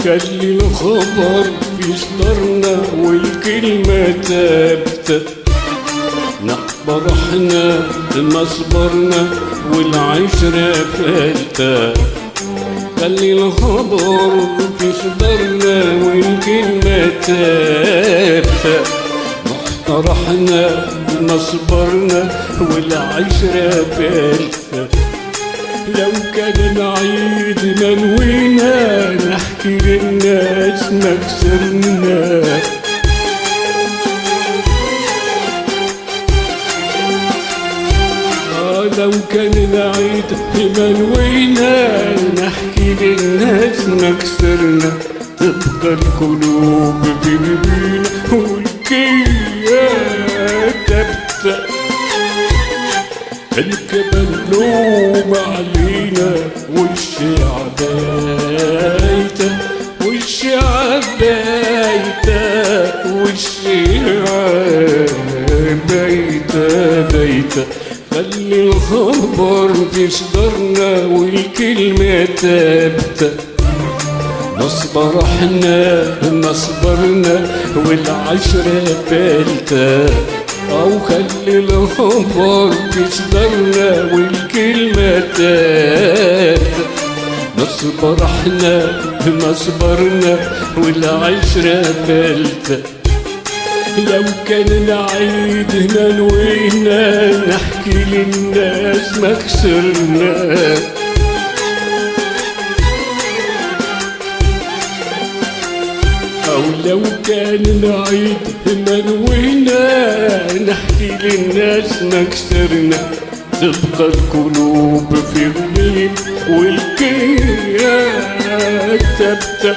خلي الخبر في صدرنا والكلمة ثابتة، نقبر احنا ما صبرنا والعشرة فلتة. خلي الخبر في صدرنا والكلمة ثابتة، نقبر احنا ما صبرنا والعشرة فلتة. لو كان العيد منوينا نحكي للناس ما كسرنا، لو كان العيد منوينا نحكي للناس ما كسرنا. تبقى القلوب في بينا والكيات تبتة، الكبلوم علينا والشعب بايته، والشعب بايته، والشعب بايته بايته. خلي الخبر في صدرنا والكلمة ثابتة، نصبر احنا ما صبرنا والعشرة فلتة. أو خلي الخبر في صدرنا والكلمة ثابتة، نصبر احنا ما صبرنا والعشرة فلتة. لو كان العيد منوينا نحكي للناس ما كسرنا، أو لو كان العيد منوينا نحكي للناس ما كسرنا. تبقى القلوب في غليل والكيات ثابتة،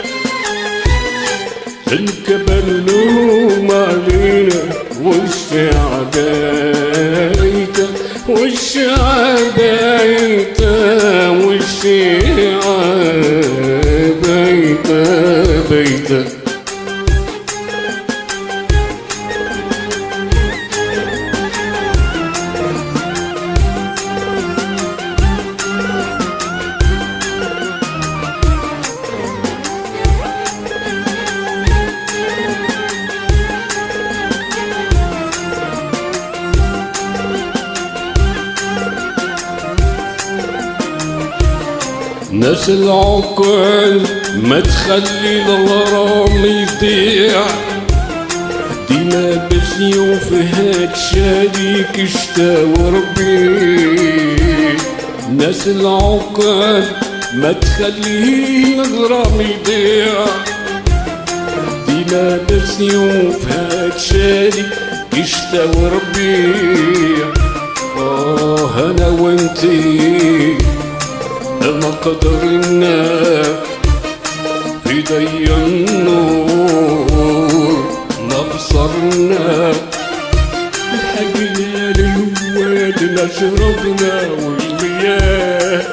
الكبلوم علينا والشعب بايته، والشعب بايته، والشعب بايته بايته. ناس العقل ما تخلي الغرام يضيع، ديما بسيوفها تشارك اشتاور بيه. ناس العقل ما تخلي الغرام يضيع، ديما بسيوفها تشارك اشتاور بيه. انا وانتي ما قدرنا في ضي النور نبصرنا، لحقنا للواد شربنا والمياه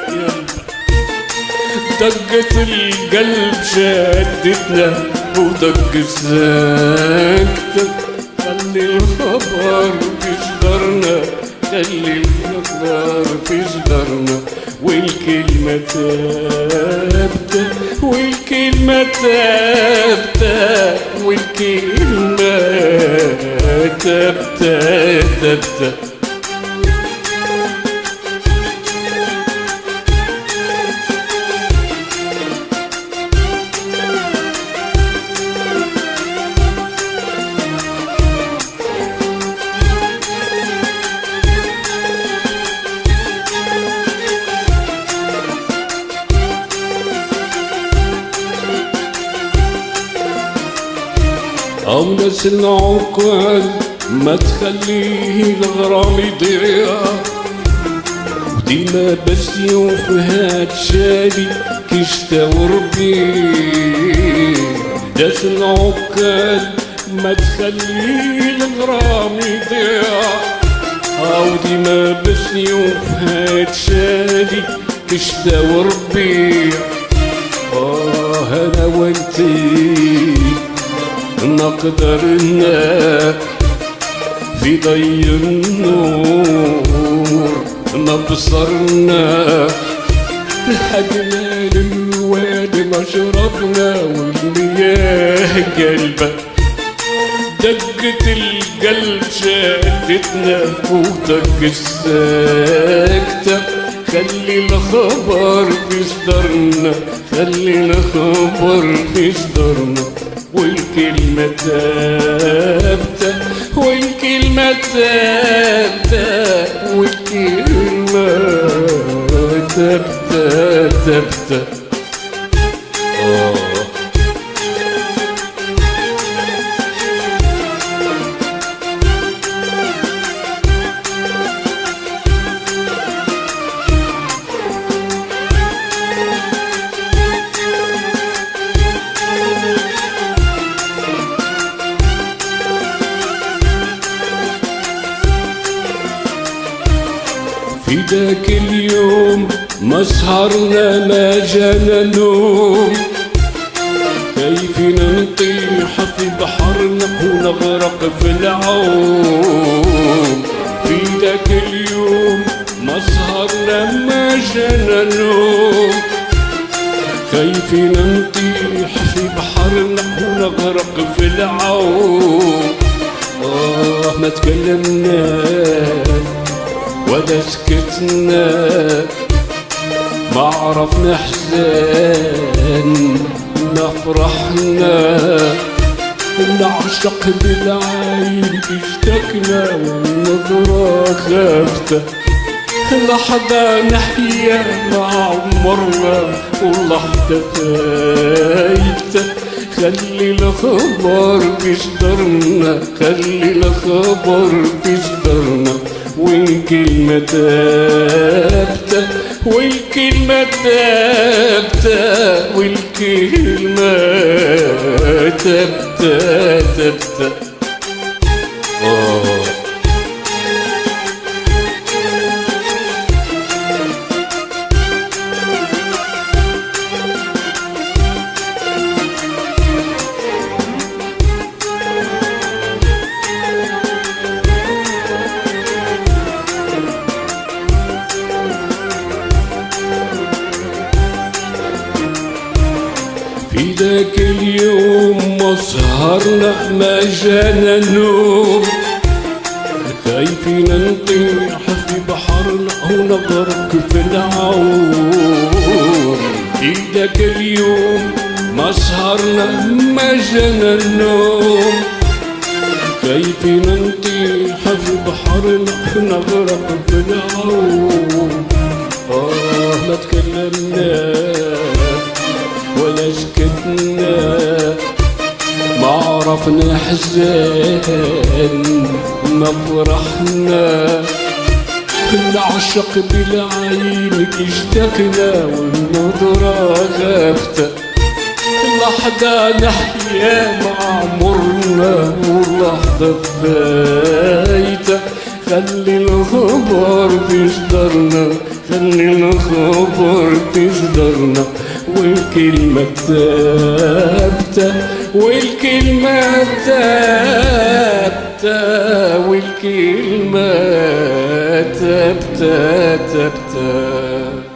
دقت القلب شدتنا ودق ساكتة. خلي الخبر في صدرنا، خلي الخبر في صدرنا والكلمة ثابتة، والكلمة ثابتة، والكلمة ثابتة ثابتة. أو ناس العقل ما تخليه الغرام يضيع، وديما بسيوفها تشالي كيشتاور بيه. ناس العقل ما تخليه الغرام يضيع، أو ديما بسيوفها تشالي كيشتاور بيه. أنا وانتي ما قدرنا في ضي النور ما بصرنا، لحقنا للوادي ما شربنا والمياه قلبه، دقة القلب شادتنا ودق الساكتة. خلينا خبر في صدرنا، خلينا خبر في صدرنا، والكلمة ثابتة، والكلمة ثابتة، والكلمة ثابتة ثابتة. في ذاك اليوم ما سهرنا ما جانا نوم، خايفين نطيح في بحرنا ونغرق في العوم. في ذاك اليوم ما سهرنا ما جانا نوم، خايفين نطيح في بحرنا ونغرق في العوم. ما تكلمنا ولا سكتنا، ما عرفنا حزان ما فرحنا، نعشق بالعين اشتكنا والنظرة خافتة. لحظة نحيا مع عمرنا ولحظة فايتة. خلي الخبر في صدرنا، خلي الخبر في صدرنا، والكلمة ثابتة، والكلمة ثابتة، والكلمة ثابتة ثابتة. في ذاك اليوم ما سهرنا ما جانا نوم، خايفين نطيح في بحرنا ونغرق في العوم. في ذاك اليوم ما سهرنا ما جانا نوم، خايفين نطيح في بحرنا ونغرق في العوم. ما تكلمنا ولا سكتنا، ما عرفنا حزان ما فرحنا، نعشق بالعين اشتقنا والنظرة غافتة. لحظة نحيا مع عمرنا ولحظة فايتة. خلي الخبر في صدرنا، خلي الخبر في صدرنا، والكلمة ثابتة، والكلمة ثابتة، والكلمة ثابتة ثابتة.